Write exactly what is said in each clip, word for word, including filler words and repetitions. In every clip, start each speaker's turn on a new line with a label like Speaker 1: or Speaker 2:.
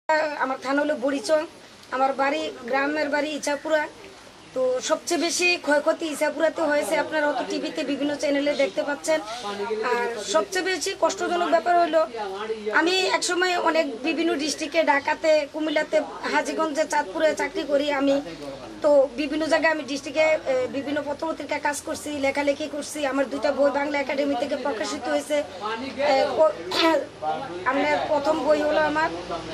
Speaker 1: আমার থানা হলো বড়িচং, আমার বাড়ি গ্রামের বাড়ি ইছাপুরা। তো সবচেয়ে বেশি ক্ষয়ক্ষতি ইছাপুরাতে হয়েছে, আপনারা অত টিভিতে বিভিন্ন চ্যানেলে দেখতে পাচ্ছেন। আর সবচেয়ে বেশি কষ্টজনক ব্যাপার হলো, আমি একসময় অনেক বিভিন্ন ডিস্ট্রিক্টে, ঢাকাতে, কুমিল্লাতে, হাজীগঞ্জে, চাঁদপুরে চাকরি করি আমি। তো বিভিন্ন জায়গায় আমি ডিস্ট্রিক্টে বিভিন্ন পত্রপত্রিকায় কাজ করছি, লেখালেখি করছি। আমার দুইটা বই বাংলা একাডেমি থেকে প্রকাশিত হয়েছে। আমার প্রথম বই হলো আমার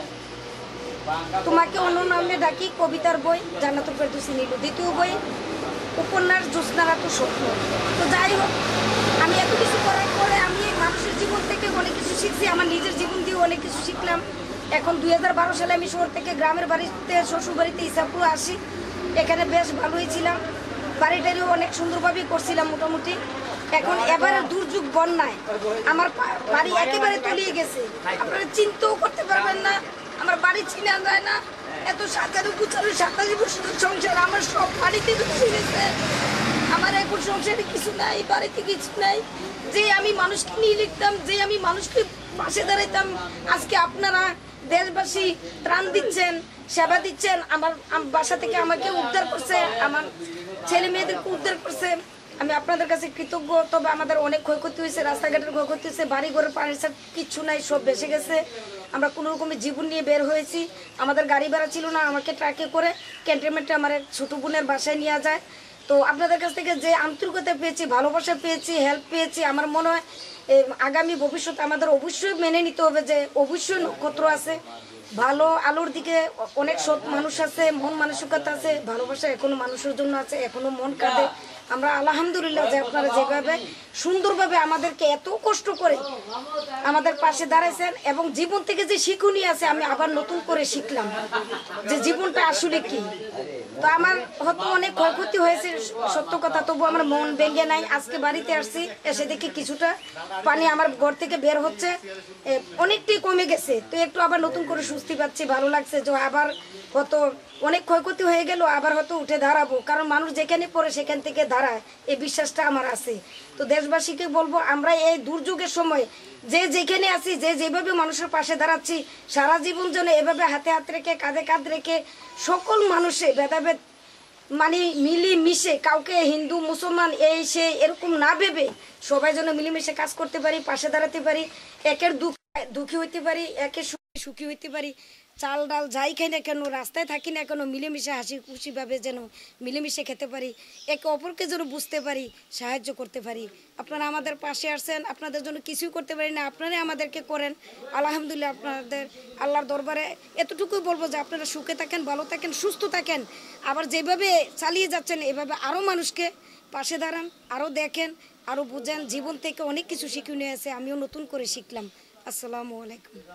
Speaker 1: তোমাকে অন্য নামে ডাকি, কবিতার বই, জান্নাতুল ফেরদৌসী নীলু। দ্বিতীয় বই উপন্যাস জ্যোৎস্নারা তো স্বপ্ন। তো যাই হোক, আমি এত কিছু করার পরে আমি মানুষের জীবন থেকে অনেক কিছু শিখছি, আমার নিজের জীবন দিয়েও অনেক কিছু শিখলাম। এখন দুই হাজার বারো সালে আমি শহর থেকে গ্রামের বাড়িতে, শ্বশুর বাড়িতে ইছাপুরে আসি। এখানে বেশ ভালোই ছিলাম, বাড়িটারিও অনেক সুন্দরভাবেই করছিলাম মোটামুটি। এখন এবারে দুর্যোগ বন্যায় আমার বাড়ি একেবারে তলিয়ে গেছে, আপনারা চিন্তাও করতে পারবেন না। আমার বাড়ি চিনা যায় না, এত সাতারো গুছারো সাতাশি বছর সংসার আমার সব বাড়িতে ঢুকে গেছে। আমার এখন সংসারে কিছু নাই, বাড়িতে কিছু নাই। যে আমি মানুষকে নিয়ে লিখতাম, যে আমি মানুষকে পাশে দাঁড়াইতাম, আজকে আপনারা দেশবাসী ত্রাণ দিচ্ছেন, সেবা দিচ্ছেন, আমার বাসা থেকে আমাকে উদ্ধার করছে, আমার ছেলে মেয়েদেরকে উদ্ধার করছে। আমি আপনাদের কাছে কৃতজ্ঞ। তবে আমাদের অনেক ক্ষয়ক্ষতি হয়েছে, রাস্তাঘাটের ক্ষয়ক্ষতি হয়েছে, বাড়ি ঘরের পানির কিচ্ছু নাই, সব বেসে গেছে। আমরা কোনো রকমের জীবন নিয়ে বের হয়েছি। আমাদের গাড়ি ভাড়া ছিল না, আমাকে ট্রাকে করে ক্যান্টনমেন্টে আমার এক ছোটো বোনের বাসায় নিয়ে যায়। তো আপনাদের কাছ থেকে যে আন্তরিকতা পেয়েছি, ভালোবাসা পেয়েছি, হেল্প পেয়েছি, আমার মনে হয় আগামী ভবিষ্যতে আমাদের অবশ্যই মেনে নিতে হবে যে অবশ্যই নক্ষত্র আছে, ভালো আলোর দিকে অনেক সৎ মানুষ আছে, মন মানসিকতা আছে, ভালোবাসা এখনো মানুষের জন্য আছে, এখনো মন কাঁদে। আমরা আলহামদুলিল্লাহ যে আপনারা যেভাবে সুন্দরভাবে আমাদেরকে এত কষ্ট করে আমাদের পাশে দাঁড়াইছেন, এবং জীবন থেকে যে শিক্ষণীয় আছে, আমি আবার নতুন করে শিখলাম যে জীবনটা আসলে কি। তো আমার হয়তো অনেক ক্ষয়ক্ষতি হয়েছে, সত্য কথা, তবু আমার মন ভেঙে নাই। আজকে বাড়িতে আসছি, এসে দেখি কিছুটা পানি আমার ঘর থেকে বের হচ্ছে, অনেকটাই কমে গেছে। তো একটু আবার নতুন করে সুস্থি পাচ্ছি, ভালো লাগছে যে আবার হয়তো অনেক ক্ষয়ক্ষতি হয়ে গেল, আবার হয়তো উঠে দাঁড়াবো। কারণ মানুষ যেখানে পড়ে সেখান থেকে দাঁড়ায়, এই বিশ্বাসটা আমার আছে। তো দেশবাসীকে বলবো, আমরা এই দুর্যোগের সময় যে যেখানে আছি, যে যেভাবে মানুষের পাশে দাঁড়াচ্ছি, সারা জীবন যেন এভাবে হাতে হাত রেখে, কাঁধে কাঁধ রেখে, সকল মানুষে ভেদাভেদ মানে মিলি মিশে, কাউকে হিন্দু মুসলমান এই সে এরকম না ভেবে সবাই যেন মিলেমিশে কাজ করতে পারি, পাশে দাঁড়াতে পারি, একের দুঃখ দুঃখী হইতে পারি, একের সুখী সুখী হইতে পারি। চাল ডাল যাই খাই না কেন, রাস্তায় থাকি না কেন, মিলেমিশে হাসি খুশিভাবে যেন মিলেমিশে খেতে পারি, একে অপরকে যেন বুঝতে পারি, সাহায্য করতে পারি। আপনারা আমাদের পাশে আসছেন, আপনাদের জন্য কিছুই করতে পারি না, আপনারাই আমাদেরকে করেন। আলহামদুলিল্লাহ, আপনাদের আল্লাহর দরবারে এতটুকুই বলবো যে আপনারা সুখে থাকেন, ভালো থাকেন, সুস্থ থাকেন। আবার যেভাবে চালিয়ে যাচ্ছেন এভাবে আরও মানুষকে পাশে দাঁড়ান, আরও দেখেন, আরও বুঝেন। জীবন থেকে অনেক কিছু শিক্ষণীয় আছে, আমিও নতুন করে শিখলাম। আসসালামু আলাইকুম।